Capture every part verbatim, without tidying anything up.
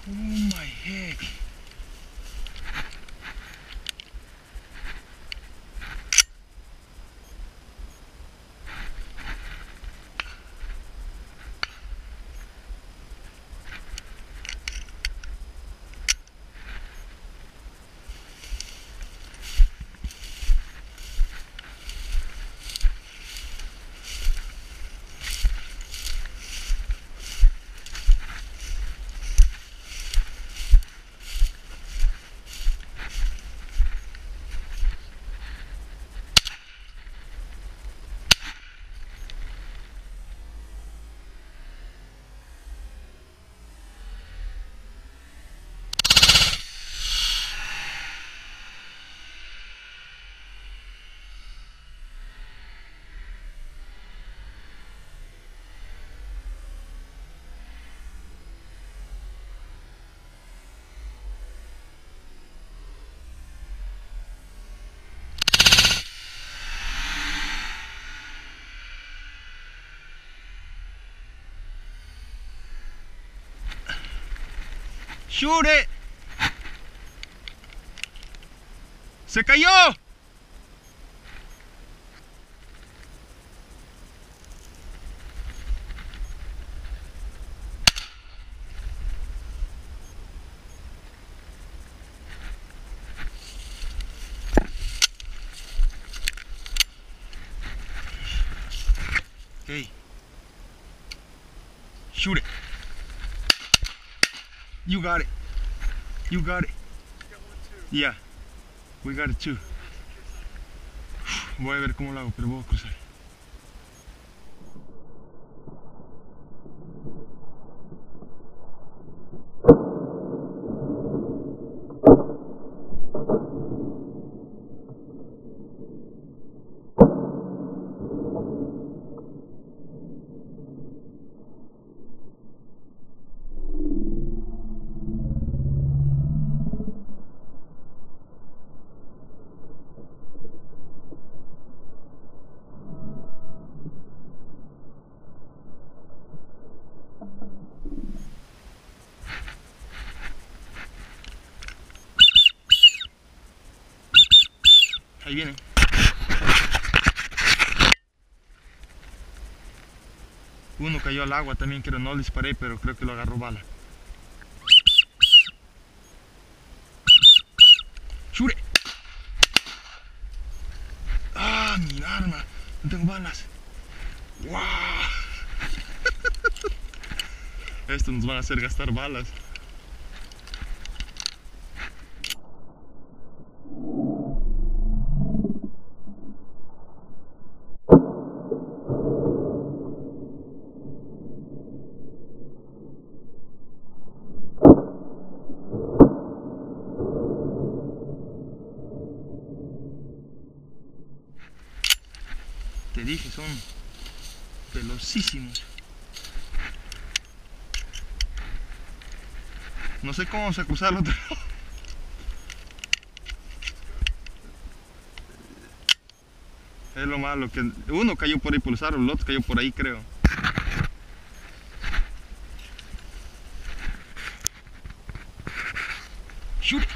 Oh my heck. Shoot it. Se cayó. Hey, shoot it. You got it. You got it. Yeah, we got it too. Voy a ver cómo lo hago, pero voy a cruzar. Ahí vienen. Uno cayó al agua también, creo, no le disparé, pero creo que lo agarró bala. ¡Shure! ¡Ah, mi arma! No tengo balas. ¡Wow! Esto nos van a hacer gastar balas. Te dije, son velocísimos. No sé cómo vamos a cruzar al otro lado. Es lo malo, que uno cayó por ahí por los árboles, el otro cayó por ahí, creo. Shoot.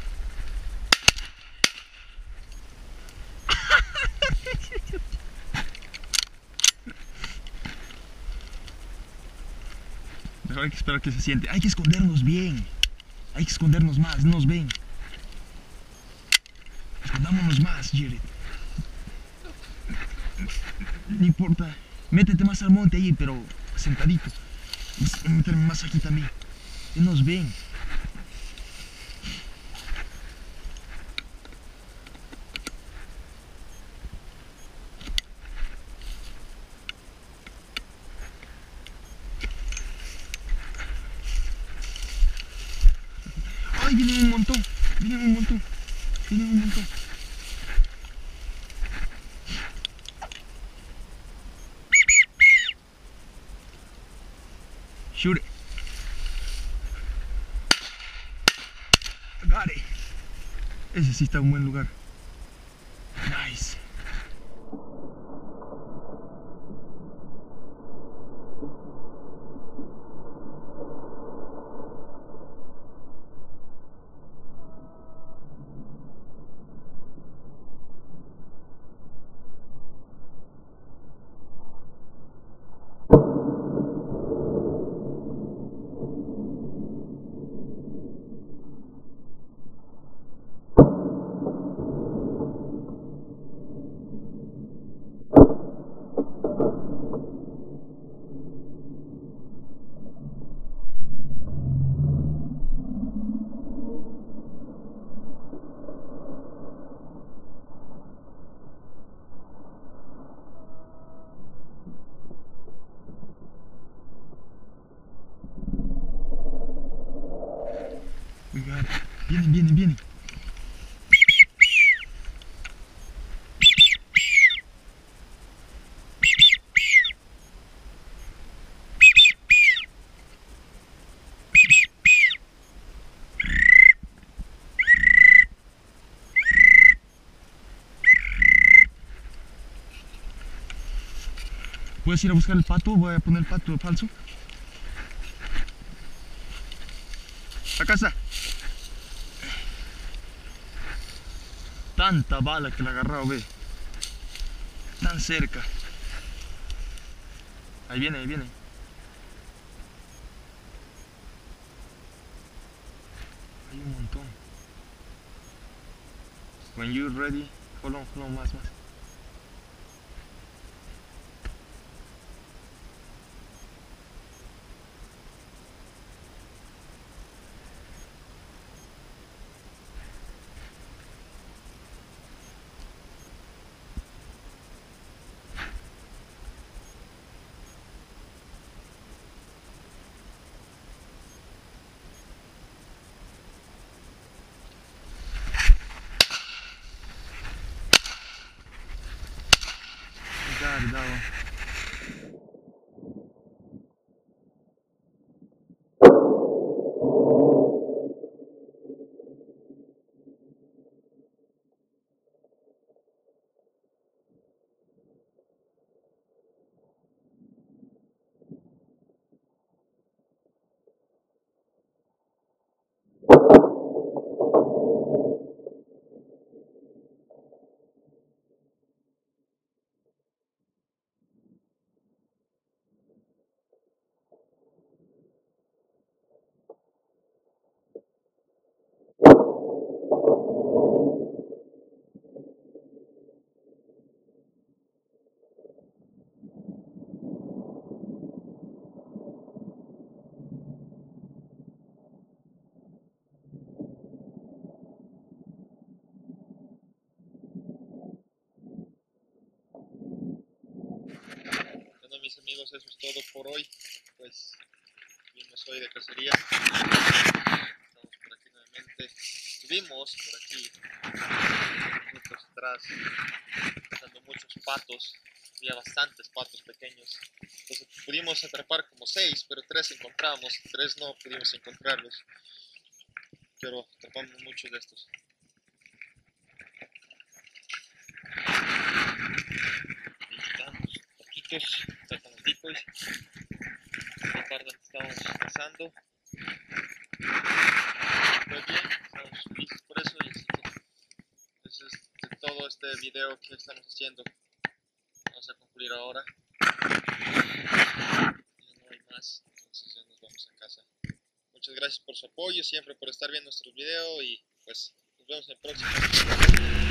Mejor hay que esperar que se siente. Hay que escondernos bien. Hay que escondernos más, no nos ven. Escondámonos más, Jared. No importa. Métete más al monte ahí, pero sentadito. Voy a meterme más aquí también. No nos ven. ¡Ay, vienen un montón! Vienen un montón. Vienen un montón. Shoot it. Got it. Ese sí está en un buen lugar. Nice. Oiga, vienen, vienen, vienen. ¿Puedes ir a buscar el pato? Voy a poner el pato falso. Acá está. Tanta bala que le ha agarrado, ve. Tan cerca. Ahí viene, ahí viene. Hay un montón. When you're ready, hold on, hold on, más, más. Cuidado. Bueno, mis amigos, eso es todo por hoy. Pues vimos hoy de cacería. Estamos por aquí nuevamente. Estuvimos por aquí minutos atrás cazando muchos patos. Había bastantes patos pequeños. Entonces pudimos atrapar como seis, pero tres encontramos. Tres no pudimos encontrarlos. Pero atrapamos muchos de estos. Poquitos, sacan los decoys. La parte donde estamos cazando. Muy bien, estamos felices por eso y así que eso es de todo este video que estamos haciendo. Vamos a concluir ahora. Ya no hay más, entonces ya nos vamos a casa. Muchas gracias por su apoyo, siempre por estar viendo nuestros videos y pues nos vemos en el próximo.